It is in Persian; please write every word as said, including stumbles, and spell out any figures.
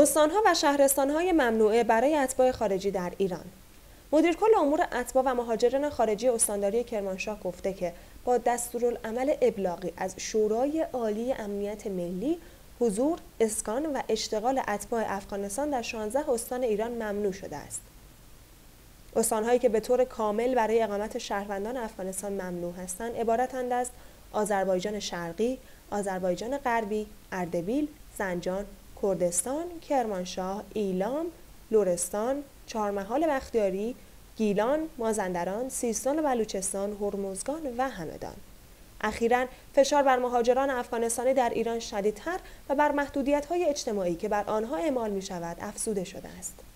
استان‌ها و شهرستان‌های ممنوعه برای اتباع خارجی در ایران. مدیرکل امور اتباع و مهاجران خارجی استانداری کرمانشاه گفته که با دستورالعمل ابلاغی از شورای عالی امنیت ملی، حضور، اسکان و اشتغال اتباع افغانستان در شانزده استان ایران ممنوع شده است. استان‌هایی که به طور کامل برای اقامت شهروندان افغانستان ممنوع هستند عبارتند از آذربایجان شرقی، آذربایجان غربی، اردبیل، زنجان، کردستان، کرمانشاه، ایلام، لرستان، چهارمحال بختیاری، گیلان، مازندران، سیستان و بلوچستان، هرمزگان و همدان. اخیراً فشار بر مهاجران افغانستانی در ایران شدیدتر و بر محدودیت‌های اجتماعی که بر آنها اعمال می‌شود افزوده شده است.